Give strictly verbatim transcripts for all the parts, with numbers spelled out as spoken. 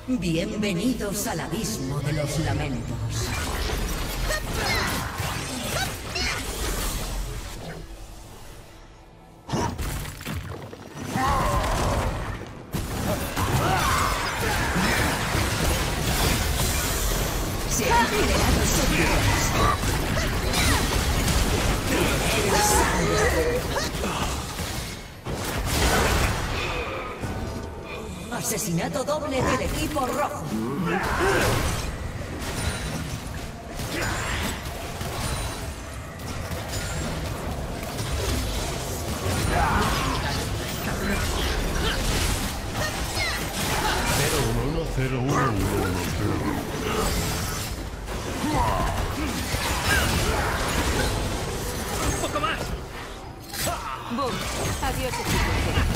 Bienvenidos al abismo de los lamentos. Se han generado servidores. Asesinato doble del equipo rojo. cero uno uno cero uno uno cero. ¡Un poco más! ¡Bum! Adiós, equipo.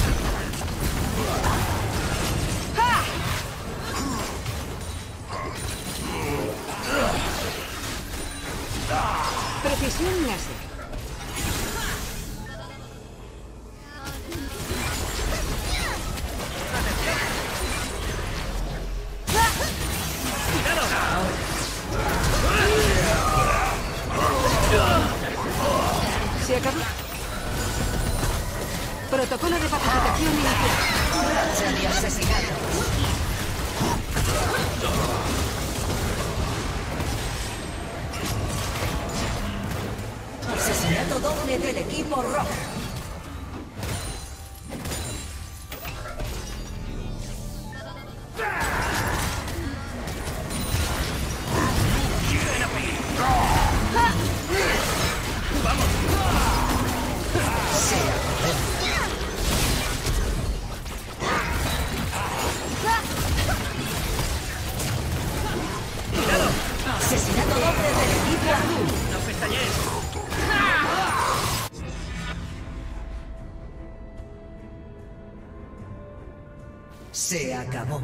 Precisión láser. Se acabó. Protocolo de pacificación inicial. Racha de asesinato. Asesinato doble del equipo rojo. Asesinato doble del equipo azul. ¡No pestañees! Se acabó.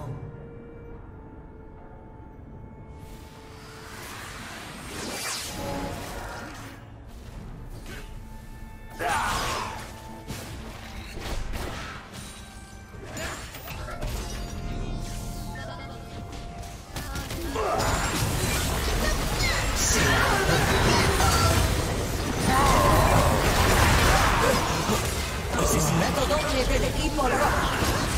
Asesinato doble del equipo rojo.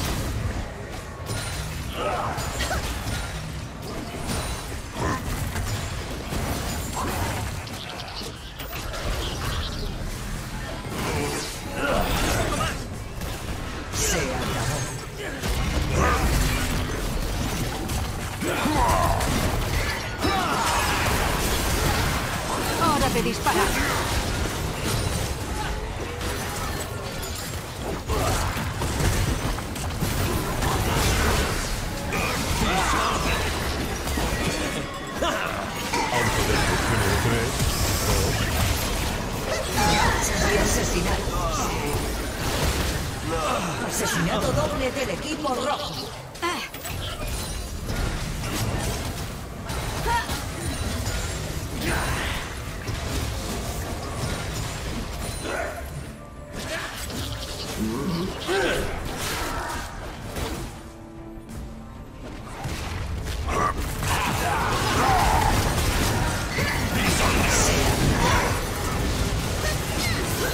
Se acabó. Hora de disparar. Y asesinatos. Asesinato doble del equipo rojo.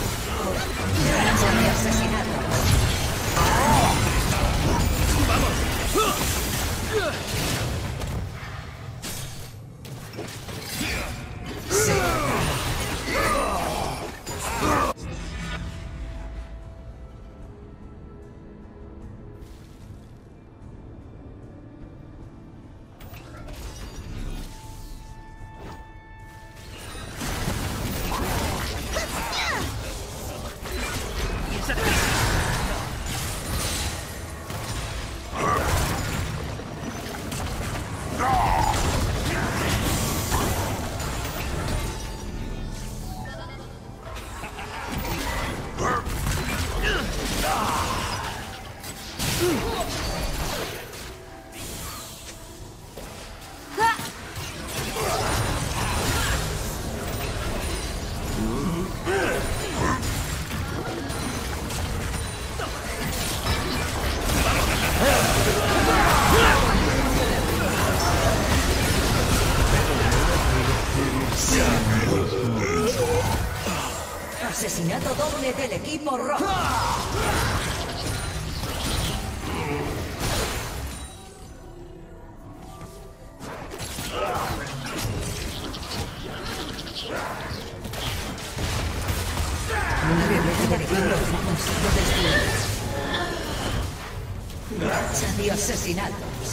Racha de asesinatos. ¡Vamos! Asesinato doble del equipo rojo. Nueve del equipo rojo consigo destruir. Racha de asesinatos.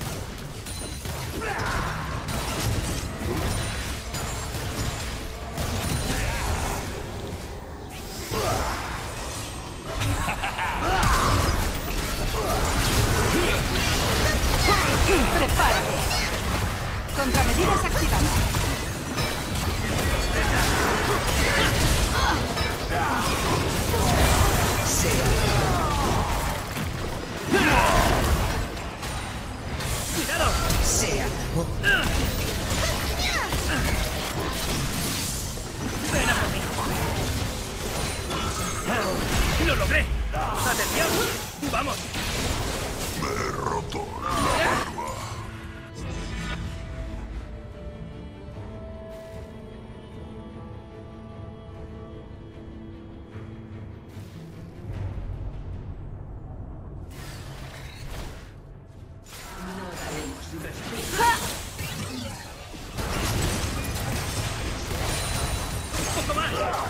¡Prepárate! Contramedidas activadas. ¡Cuidado! Se acabó. ¡Ven a por mí! ¡Lo logré! ¡Atención! ¡Vamos! Me he roto la barba. ¡Poco más!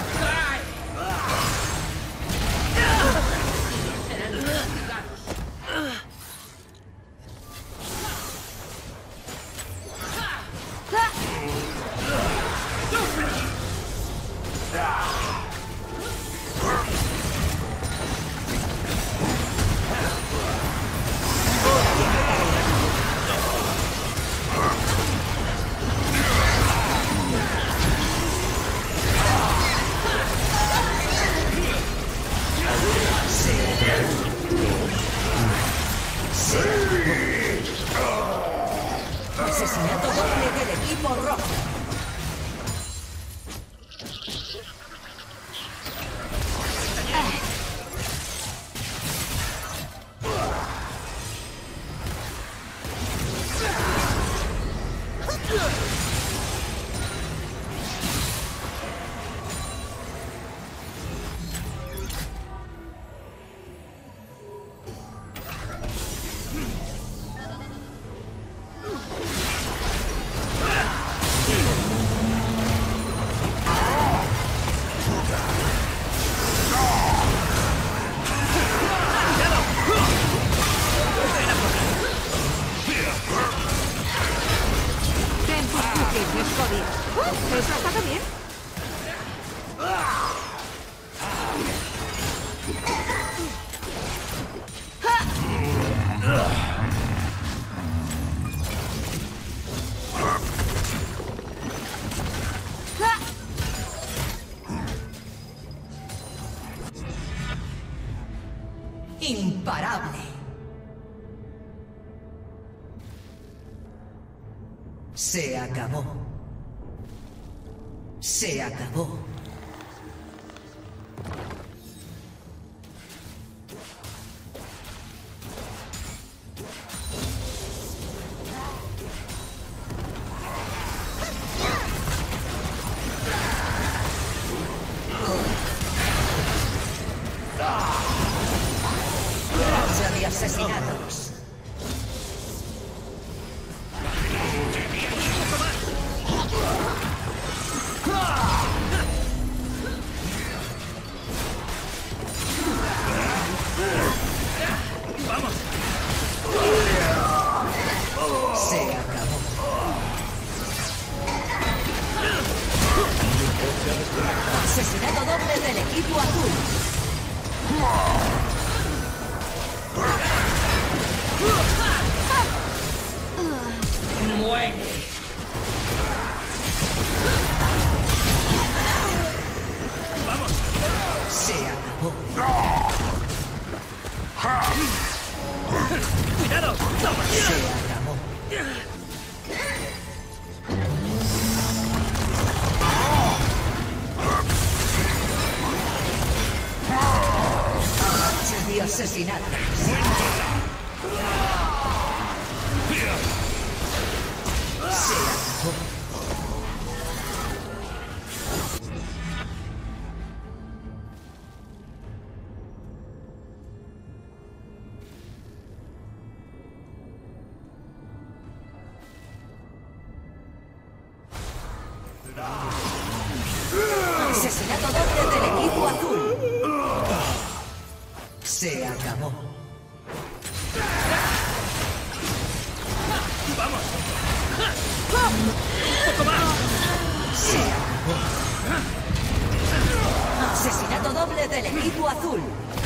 Asesinato doble del equipo rojo. Ten tus cookies, Scotty. Uh, ¿Eso ha estado bien? Imparable. Se acabó. Se acabó. Racha de asesinatos. ¡Vamos! Se acabó. Asesinato doble del equipo azul. ¡Muere! ¡Vamos! Se acabó. ¡Cuidado! ¡Toma! Se acabó. Racha de asesinatos. Se acabó. Asesinato doble del equipo azul. Se acabó. ¡Vamos! ¡Un poco más! Se acabó. Asesinato doble del equipo azul.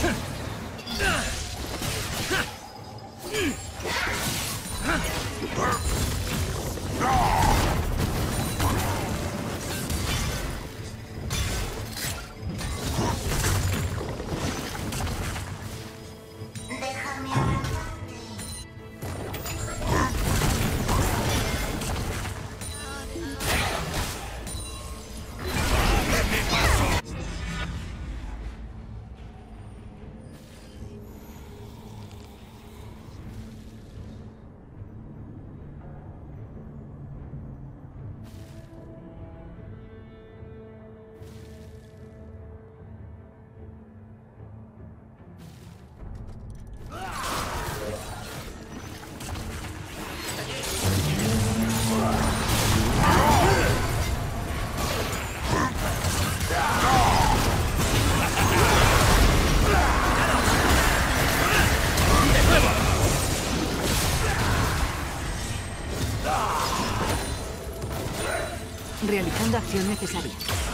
Realizando acción necesaria.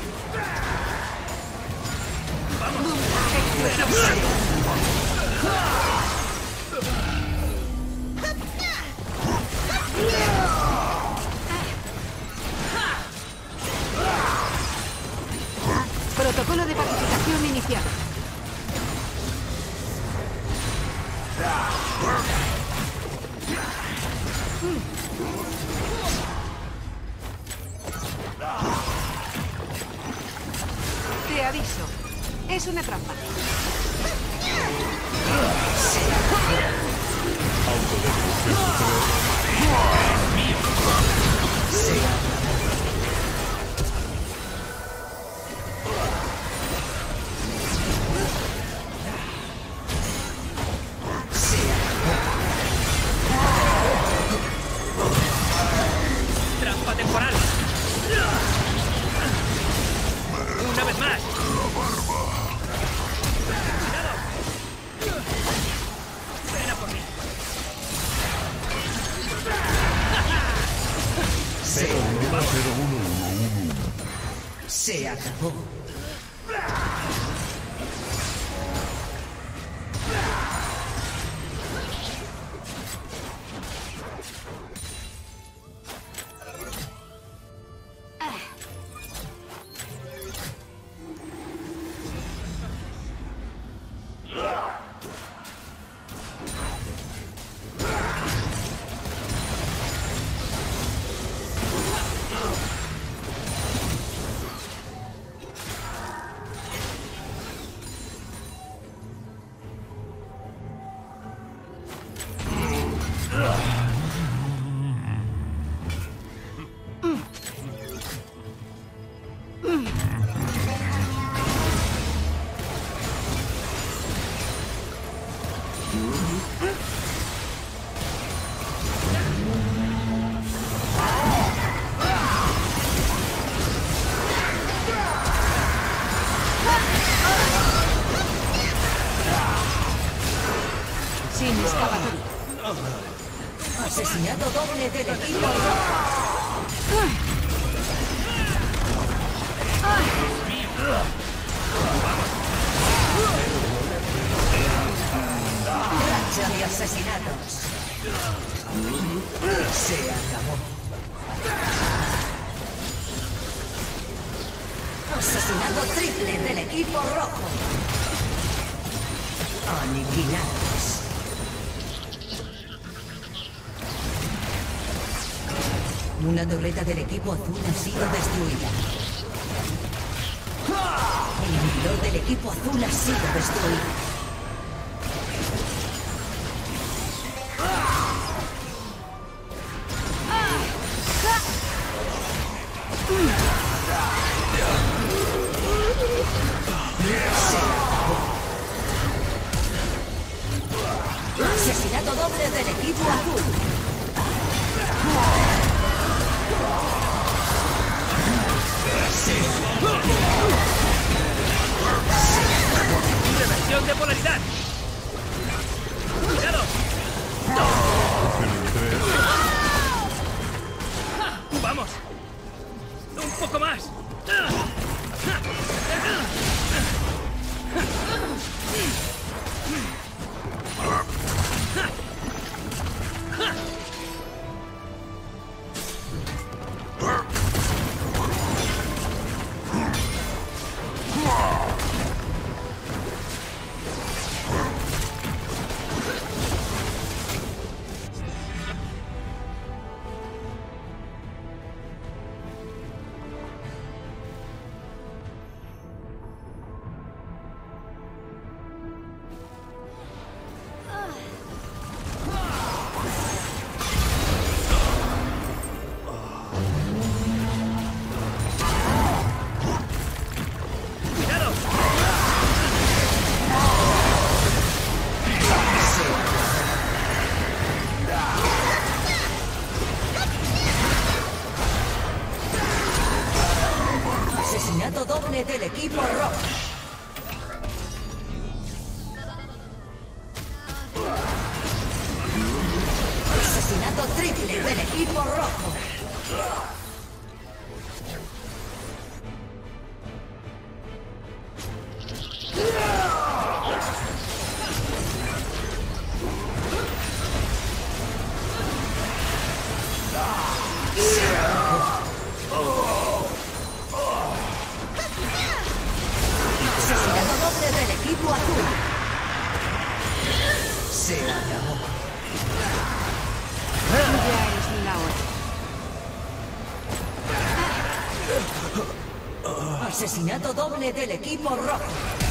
Protocolo de pacificación iniciado. Te aviso. Es una trampa. ¡Trampa temporal! ¡Una vez más! ¡Cuidado! ¡Ven a por mí! cero uno cero uno uno uno. Se acabó. Sin escapatoria. Asesinato doble del equipo rojo. Racha de asesinatos. Se acabó. Asesinato triple del equipo rojo. Aniquilados. Una torreta del equipo azul ha sido destruida. El inhibidor del equipo azul ha sido destruido. Asesinato doble del equipo azul. polaridad! ¡Cuidado! Pero tres. ¡Vamos! ¡Un poco más! ¡Cuidado! Asesinato doble del equipo rojo. Asesinato triple del equipo rojo. Asesinato doble del equipo azul. Se acabó. Ya es la hora. Asesinato doble del equipo rojo.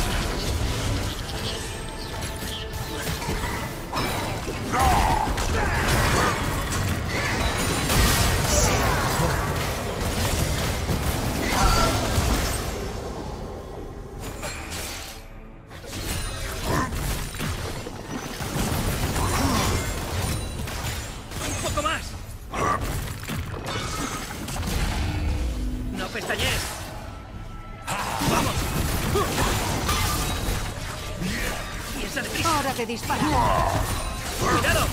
¡Un poco más! ¡No pestañees! ¡Vamos! ¡Piensa deprisa! Hora de disparar. ¡Cuidado!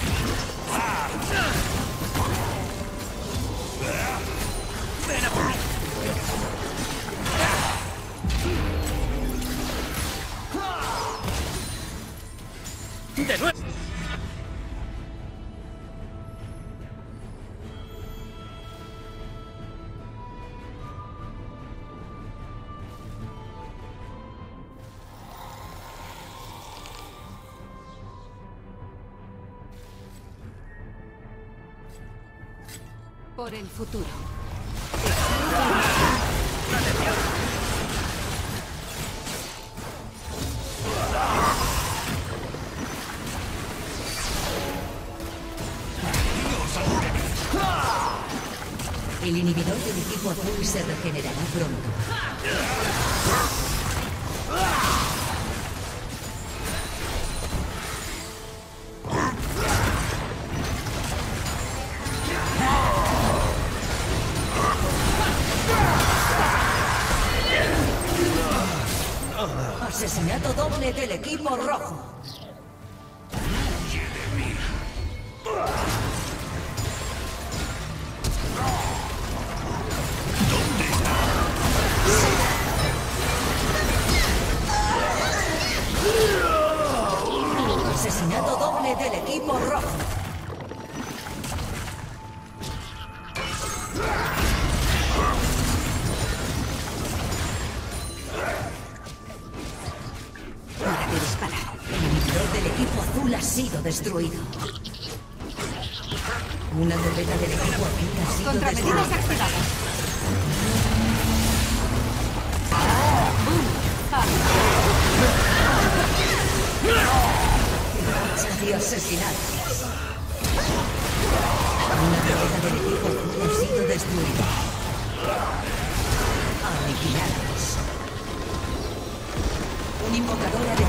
¡Ven a por mí! ¡De nuevo! Por el futuro. ¡Atención! El inhibidor del equipo azul se regenerará pronto. Asesinato doble del equipo rojo. Asesinato doble del equipo rojo. Hora de disparar. El inhibidor del equipo azul ha sido destruido. Una torreta del equipo azul ha sido Contramedidas destruida. activadas. Y asesinatos. Una torreta del equipo azul ha sido destruida. Aniquilados. Un invocador ha